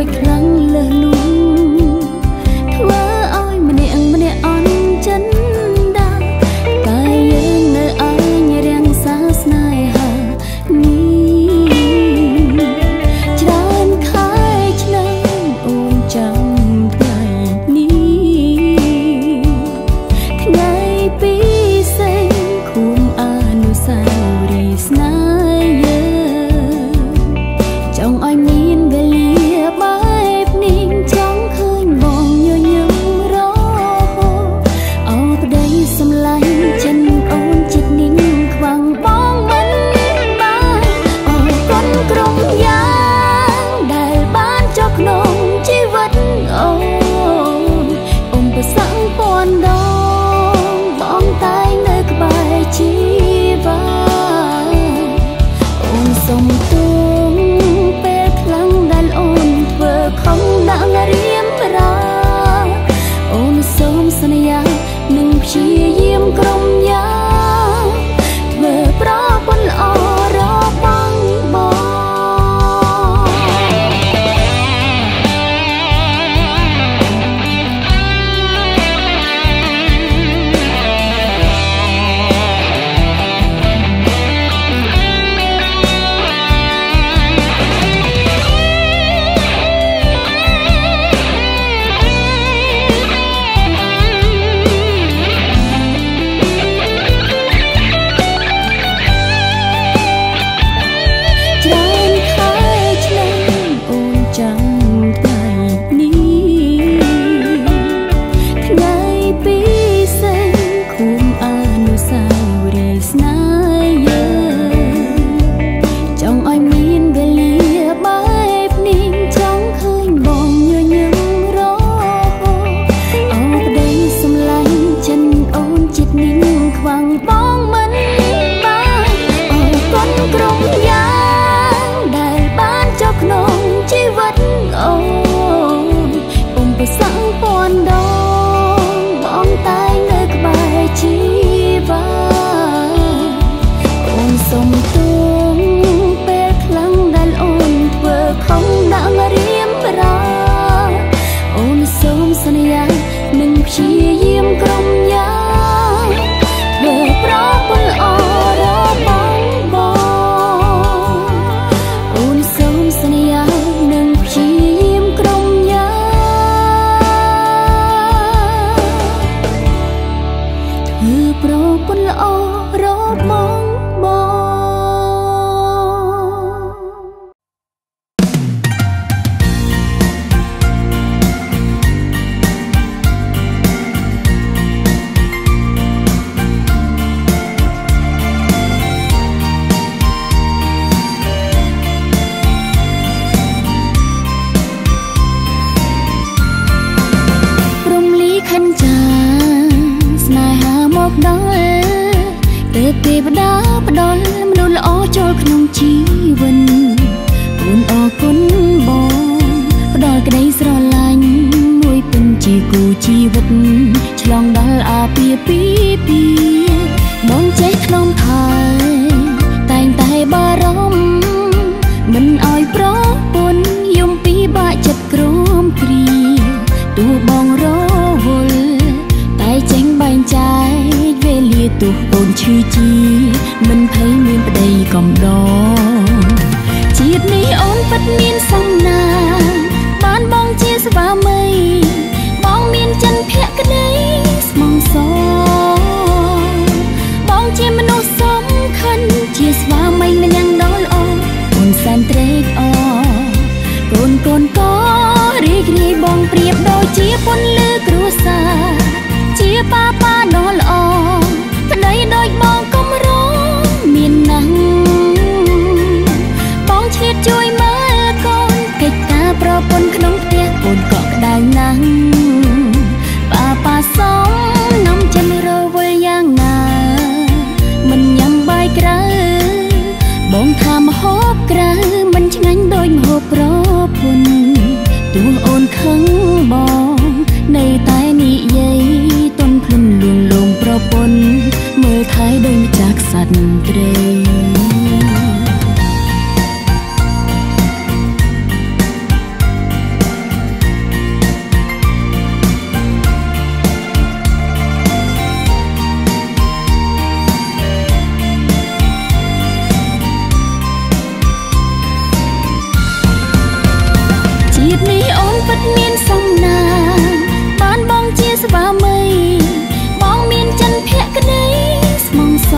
បងមានចិនភក្តីស្មងសវិតមានសំណាងបានបងជាស្វាមីបងមានចិនភក្តីស្មងស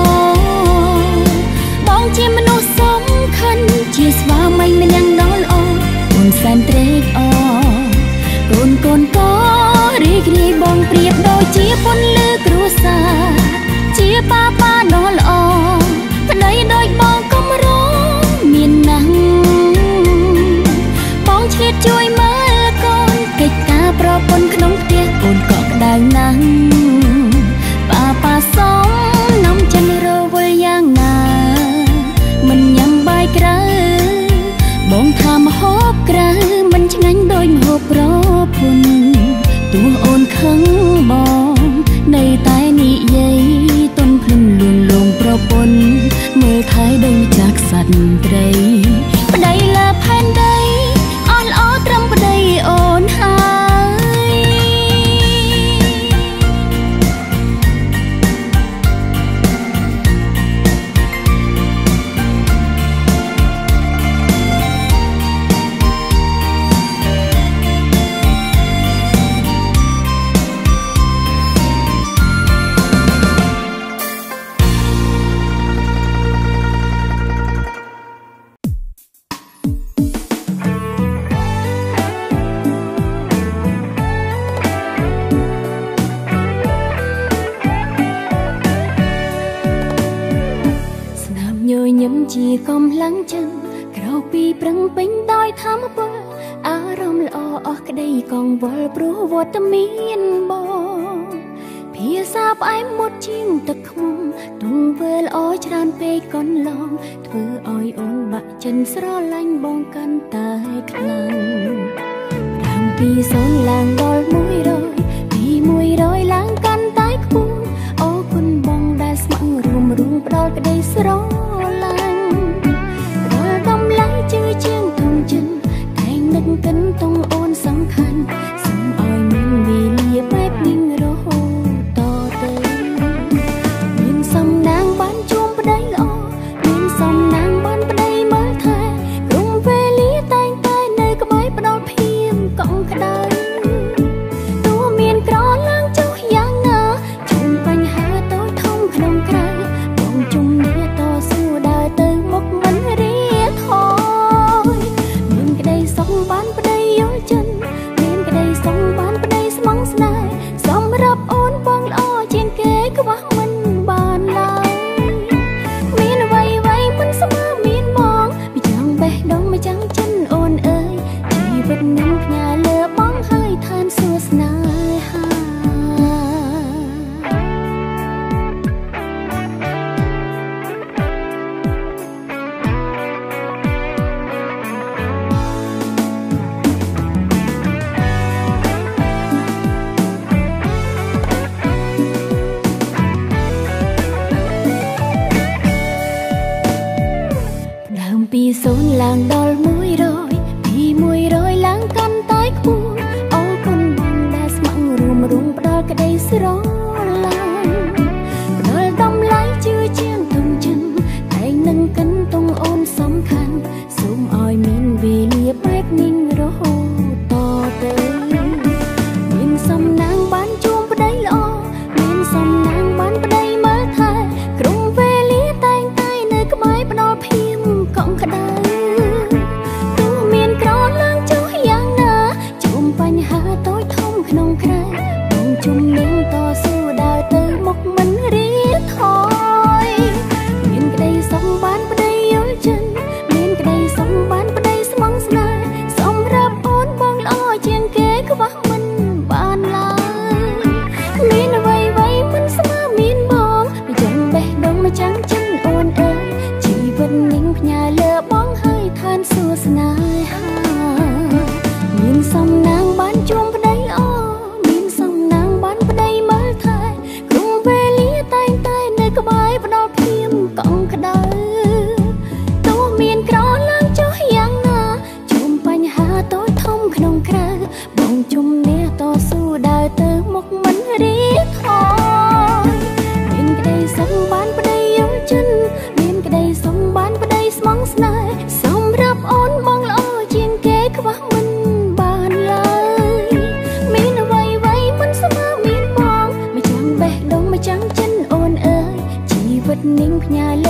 បងជាមនុស្សសំខាន់ជាស្វាមីម្នាក់ដ៏ល្អអូនសែនត្រេកអរកូនក៏រីករាយបងប្រៀបដូចជាពន្លឺគ្រួសារជាប៉ាដ៏ល្អប្តីដូចបងកំរមានណាស់បងឆ្លៀតជួយមើលកូនកិច្ចការប្រពន្ធក្នុងផ្ទះកូនក៏ក្តៅណាស់ប៉ាសំនំចិនរវល់យ៉ាងណាមិនញ៉ាំបាយក្រៅបងថាម្ហូបក្រៅមិនឆ្ងាញ់ដូចម្ហូបប្រពន្ធទោះអូនខឹងបងនៅតែនិយាយទន់ភ្លឹងលួងលោមប្រពន្ធមើលថែដូចម្ចាស់ក្សត្រីប្តីលើផែនដីអស់ល្អត្រឹមប្តីអូនហើយញញឹមជាកម្លាំងចិត្តក្រៅពីប្រឹងពេញដោយធម្មពលអារម្មណ៍ល្អអស់ក្តីកង្វល់ព្រោះវត្តមានបងភាសាផ្អែមមុតជាងទឹកខ្មុំទង្វើល្អច្រើនពេកកន្លងធ្វើឲ្យអូនបាក់ចិត្តស្រឡាញ់បងកាន់តែខ្លាំងតាំងពី0ឡើងដល់100ពី100ឡើងកាន់តែខ្ពស់អរគុណបងដែលស្ម័គ្ររួមផ្ដល់ក្តីស្រឡាញ់ដល់តម្លៃជឿជាងធំចិនតែងនឹកកិនតងអូនសំខាន់សូមឲ្យមានវេលាបែបនេះរហូតតទៅមានសំណាងបានជួបប្តីល្អមានសំណាងបានប្តីមើលថែក្រុមវេលាតែងតែនៅក្បែរផ្ដល់ភាពកក់ក្ដៅទោះមានក្រឡើងចុះយ៉ាងណាជុំបញ្ហាតូចធំក្នុងក្រៅបងជុំនេះតស៊ូដើរទៅមុខមិនរីថយមានក្តីសុខបានប្តីយល់ចិនមានក្តីសុខបានប្តីស្មងស្នេហ៍សម្រាប់អូនបងល្អជាងគេខ្វះមិនបានឡើយមានអ្វីមិនស្មើមានមកម្ចាំងបេះដូងម្ចាំងចិនអូនអើយជីវិតនឹងផ្ញើលើបងហើយឋានសួគ៌ស្នេហាពី0ឡើងដល់100ពី100ឡើងកាន់តែខ្ពស់អរគុណបងដែលស្ម័គ្ររួមផ្ដល់ក្តីស្រឡាញ់ផ្ដល់តម្លៃជឿជាងធំចិនតែងនឹងកិនតងអូនសំខាន់សូមឲ្យមានវេលាបែបនេះរហូតតទៅមានសំណាងបានជួបប្តីល្អមានសំណាងបានប្តីមើលថែក្រុមវេលាតែងតែនៅក្បែរផ្ដល់ភាពកក់ក្ដៅទោះមានក្រឡើងចុះយ៉ាងណាជុំបញ្ហាតូចធំក្នុងក្រៅបងជុំនឹងតស៊ូដើរទៅមុខមិនរីថយមានក្តីសុខបានប្តីយល់ចិនមានក្តីសុខបានប្តីស្មងស្នេហ៍សម្រាប់អូនបងល្អជាងគេខ្វះមិនបានឡើយមានអ្វីមិនស្មើមានបងម្ចាំងបេះដូងម្ចាំងចិនអូនអើយជីវិតនឹងផ្ញើលើបងហើយឋានសួគ៌ស្នេហាមានសំណាងបានជួបប្តីល្អមានសំណាងបានប្តីមើលថែក្រុមវេលាតែងតែនៅក្បែរផ្ដល់ភាពកក់ក្ដៅទោះមានក្រឡើងចុះយ៉ាងណាជុំបញ្ហាតូចធំក្នុងក្រៅបងជុំនេះតស៊ូដើរទៅមុខមិនរីថយមានក្តីសុខបានប្តីយល់ចិនមានក្តីសុខបានប្តីស្មងស្នេហ៍សម្រាប់អូនបងល្អជាងគេខ្វះមិនបានផ្ញើ